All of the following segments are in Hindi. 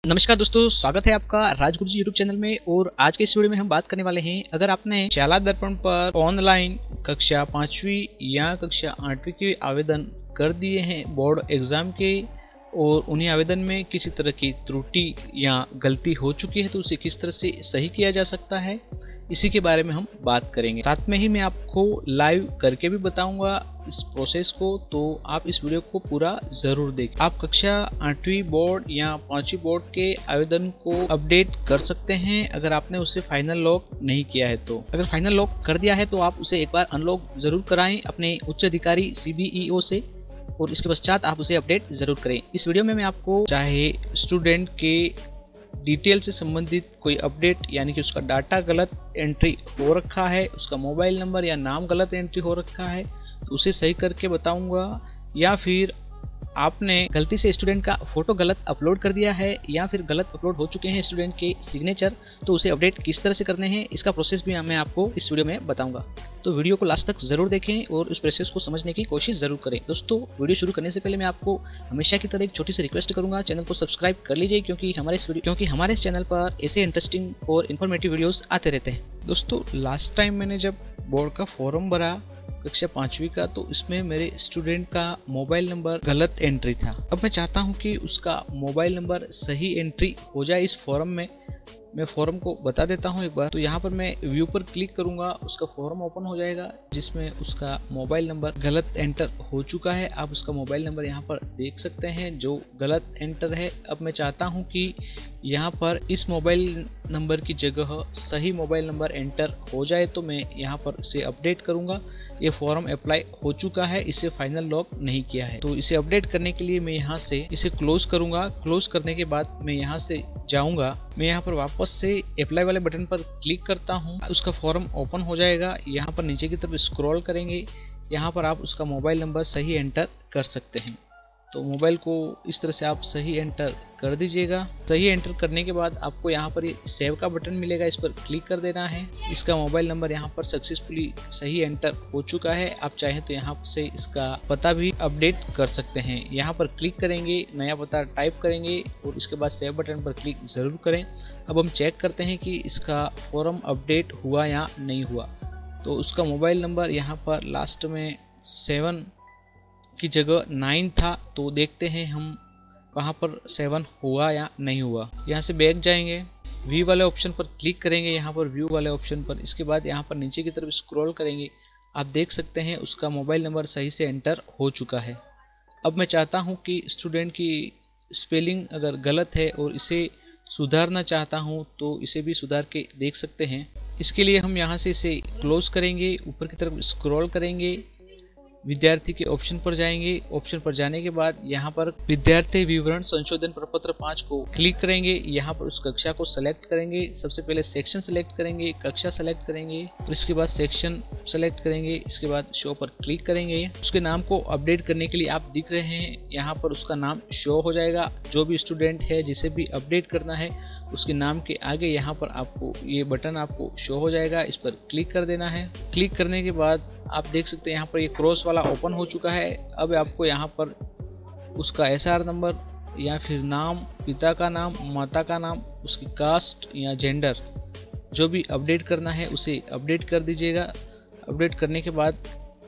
नमस्कार दोस्तों, स्वागत है आपका राजगुरु जी यूट्यूब चैनल में। और आज के इस वीडियो में हम बात करने वाले हैं, अगर आपने चालाक दर्पण पर ऑनलाइन कक्षा 5वीं या कक्षा 8वीं के आवेदन कर दिए हैं बोर्ड एग्जाम के, और उन्हीं आवेदन में किसी तरह की त्रुटि या गलती हो चुकी है तो उसे किस तरह से सही किया जा सकता है, इसी के बारे में हम बात करेंगे। साथ में ही मैं आपको लाइव करके भी बताऊंगा इस प्रोसेस को, तो आप इस वीडियो को पूरा जरूर देखें। आप कक्षा 8वीं बोर्ड या 5वीं बोर्ड के आवेदन को अपडेट कर सकते हैं अगर आपने उसे फाइनल लॉक नहीं किया है तो। अगर फाइनल लॉक कर दिया है तो आप उसे एक बार अनलॉक जरूर कराएं अपने उच्च अधिकारी CBEO से, और इसके पश्चात आप उसे अपडेट जरूर करें। इस वीडियो में मैं आपको चाहे स्टूडेंट के डिटेल से संबंधित कोई अपडेट, यानी कि उसका डाटा गलत एंट्री हो रखा है, उसका मोबाइल नंबर या नाम गलत एंट्री हो रखा है तो उसे सही करके बताऊंगा, या फिर आपने गलती से स्टूडेंट का फोटो गलत अपलोड कर दिया है या फिर गलत अपलोड हो चुके हैं स्टूडेंट के सिग्नेचर, तो उसे अपडेट किस तरह से करने हैं इसका प्रोसेस भी मैं आपको इस वीडियो में बताऊंगा। तो वीडियो को लास्ट तक जरूर देखें और उस प्रोसेस को समझने की कोशिश जरूर करें। दोस्तों, वीडियो शुरू करने से पहले मैं आपको हमेशा की तरह एक छोटी सी रिक्वेस्ट करूंगा, चैनल को सब्सक्राइब कर लीजिए, क्योंकि हमारे इस चैनल पर ऐसे इंटरेस्टिंग और इन्फॉर्मेटिव वीडियोस आते रहते हैं। दोस्तों, लास्ट टाइम मैंने जब बोर्ड का फॉर्म भरा कक्षा 5वीं का, तो इसमें मेरे स्टूडेंट का मोबाइल नंबर गलत एंट्री था। अब मैं चाहता हूं कि उसका मोबाइल नंबर सही एंट्री हो जाए इस फॉर्म में। मैं फॉर्म को बता देता हूं एक बार। तो यहाँ पर मैं व्यू पर क्लिक करूंगा, उसका फॉर्म ओपन हो जाएगा जिसमें उसका मोबाइल नंबर गलत एंटर हो चुका है। आप उसका मोबाइल नंबर यहाँ पर देख सकते हैं जो गलत एंटर है। अब मैं चाहता हूँ कि यहाँ पर इस मोबाइल नंबर की जगह सही मोबाइल नंबर एंटर हो जाए, तो मैं यहाँ पर इसे अपडेट करूँगा। ये फॉर्म अप्लाई हो चुका है, इसे फाइनल लॉक नहीं किया है, तो इसे अपडेट करने के लिए मैं यहाँ से इसे क्लोज करूँगा। क्लोज करने के बाद मैं यहाँ से जाऊँगा, मैं यहाँ पर वापस से अप्लाई वाले बटन पर क्लिक करता हूँ, उसका फॉर्म ओपन हो जाएगा। यहाँ पर नीचे की तरफ स्क्रॉल करेंगे, यहाँ पर आप उसका मोबाइल नंबर सही एंटर कर सकते हैं। तो मोबाइल को इस तरह से आप सही एंटर कर दीजिएगा। सही एंटर करने के बाद आपको यहाँ पर ये सेव का बटन मिलेगा, इस पर क्लिक कर देना है। इसका मोबाइल नंबर यहाँ पर सक्सेसफुली सही एंटर हो चुका है। आप चाहें तो यहाँ से इसका पता भी अपडेट कर सकते हैं। यहाँ पर क्लिक करेंगे, नया पता टाइप करेंगे और इसके बाद सेव बटन पर क्लिक जरूर करें। अब हम चेक करते हैं कि इसका फॉर्म अपडेट हुआ या नहीं हुआ। तो उसका मोबाइल नंबर यहाँ पर लास्ट में 7 की जगह 9 था, तो देखते हैं हम वहाँ पर 7 हुआ या नहीं हुआ। यहाँ से बैक जाएंगे, व्यू वाले ऑप्शन पर क्लिक करेंगे, यहाँ पर व्यू वाले ऑप्शन पर। इसके बाद यहाँ पर नीचे की तरफ स्क्रॉल करेंगे, आप देख सकते हैं उसका मोबाइल नंबर सही से एंटर हो चुका है। अब मैं चाहता हूँ कि स्टूडेंट की स्पेलिंग अगर गलत है और इसे सुधारना चाहता हूँ तो इसे भी सुधार के देख सकते हैं। इसके लिए हम यहाँ से इसे क्लोज करेंगे, ऊपर की तरफ स्क्रॉल करेंगे, विद्यार्थी के ऑप्शन पर जाएंगे। ऑप्शन पर जाने के बाद यहाँ पर विद्यार्थी विवरण संशोधन प्रपत्र 5 को क्लिक करेंगे। यहाँ पर उस कक्षा को सेलेक्ट करेंगे। सबसे पहले सेक्शन सेलेक्ट करेंगे, कक्षा सेलेक्ट करेंगे, और इसके बाद सेक्शन सेलेक्ट करेंगे। इसके बाद शो पर क्लिक करेंगे। उसके नाम को अपडेट करने के लिए आप दिख रहे हैं, यहाँ पर उसका नाम शो हो जाएगा। जो भी स्टूडेंट है जिसे भी अपडेट करना है उसके नाम के आगे यहाँ पर आपको ये बटन आपको शो हो जाएगा, इस पर क्लिक कर देना है। क्लिक करने के बाद आप देख सकते हैं यहाँ पर ये क्रॉस वाला ओपन हो चुका है। अब आपको यहाँ पर उसका SR नंबर या फिर नाम, पिता का नाम, माता का नाम, उसकी कास्ट या जेंडर जो भी अपडेट करना है उसे अपडेट कर दीजिएगा। अपडेट करने के बाद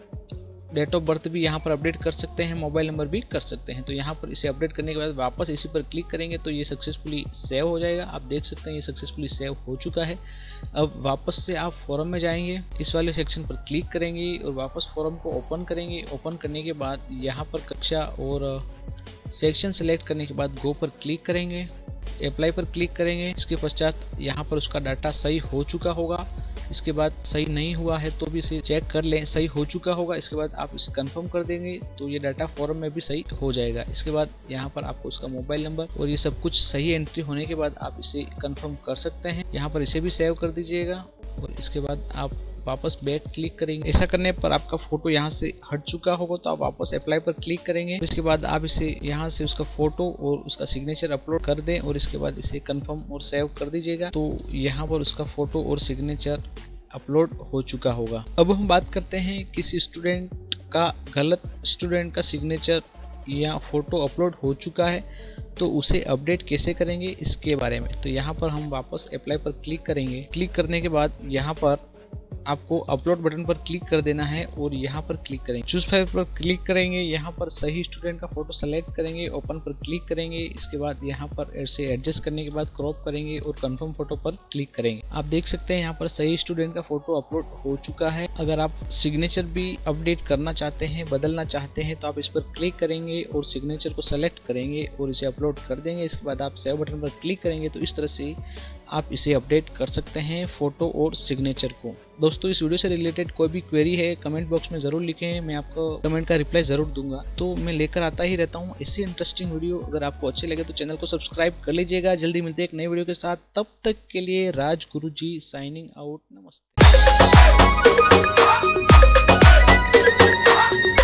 डेट ऑफ बर्थ भी यहाँ पर अपडेट कर सकते हैं, मोबाइल नंबर भी कर सकते हैं। तो यहाँ पर इसे अपडेट करने के बाद वापस इसी पर क्लिक करेंगे तो ये सक्सेसफुली सेव हो जाएगा। आप देख सकते हैं ये सक्सेसफुली सेव हो चुका है। अब वापस से आप फॉर्म में जाएंगे, इस वाले सेक्शन पर क्लिक करेंगे और वापस फॉर्म को ओपन करेंगे। ओपन करने के बाद यहाँ पर कक्षा और सेक्शन सेलेक्ट करने के बाद गो पर क्लिक करेंगे, अप्लाई पर क्लिक करेंगे। इसके पश्चात यहाँ पर उसका डाटा सही हो चुका होगा। इसके बाद सही नहीं हुआ है तो भी इसे चेक कर लें, सही हो चुका होगा। इसके बाद आप इसे कंफर्म कर देंगे तो ये डाटा फॉर्म में भी सही हो जाएगा। इसके बाद यहाँ पर आपको उसका मोबाइल नंबर और ये सब कुछ सही एंट्री होने के बाद आप इसे कंफर्म कर सकते हैं। यहाँ पर इसे भी सेव कर दीजिएगा और इसके बाद आप वापस बैक क्लिक करेंगे। ऐसा करने पर आपका फोटो यहाँ से हट चुका होगा तो आप वापस अप्लाई पर क्लिक करेंगे। इसके बाद आप इसे यहाँ से उसका फोटो और उसका सिग्नेचर अपलोड कर दें और इसके बाद इसे कंफर्म और सेव कर दीजिएगा। तो यहाँ पर उसका फोटो और सिग्नेचर अपलोड हो चुका होगा। अब हम बात करते हैं किसी स्टूडेंट का गलत स्टूडेंट का सिग्नेचर या फोटो अपलोड हो चुका है तो उसे अपडेट कैसे करेंगे इसके बारे में। तो यहाँ पर हम वापस अप्लाई पर क्लिक करेंगे। क्लिक करने के बाद यहाँ पर आपको अपलोड बटन पर क्लिक कर देना है और यहाँ पर क्लिक करेंगे। चूज फाइल पर क्लिक करेंगे, यहाँ पर सही स्टूडेंट का फोटो सेलेक्ट करेंगे, ओपन पर क्लिक करेंगे। इसके बाद यहाँ पर ऐसे एडजस्ट करने के बाद क्रॉप करेंगे और कंफर्म फोटो पर क्लिक करेंगे। आप देख सकते हैं यहाँ पर सही स्टूडेंट का फोटो अपलोड हो चुका है। अगर आप सिग्नेचर भी अपडेट करना चाहते हैं, बदलना चाहते हैं, तो आप इस पर क्लिक करेंगे और सिग्नेचर को सेलेक्ट करेंगे और इसे अपलोड कर देंगे। इसके बाद आप सेव बटन पर क्लिक करेंगे तो इस तरह से आप इसे अपडेट कर सकते हैं फोटो और सिग्नेचर को। दोस्तों, इस वीडियो से रिलेटेड कोई भी क्वेरी है कमेंट बॉक्स में ज़रूर लिखें, मैं आपको कमेंट का रिप्लाई ज़रूर दूंगा। तो मैं लेकर आता ही रहता हूँ ऐसी इंटरेस्टिंग वीडियो। अगर आपको अच्छे लगे तो चैनल को सब्सक्राइब कर लीजिएगा। जल्दी मिलते हैं एक नई वीडियो के साथ, तब तक के लिए राज गुरुजी साइनिंग आउट। नमस्ते।